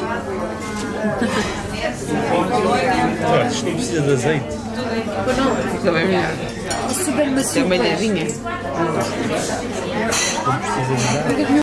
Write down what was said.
Olha, isto não precisa de azeite. Pois não. Fica bem melhor. É super macio. É uma ilhadinha. Não precisa de nada.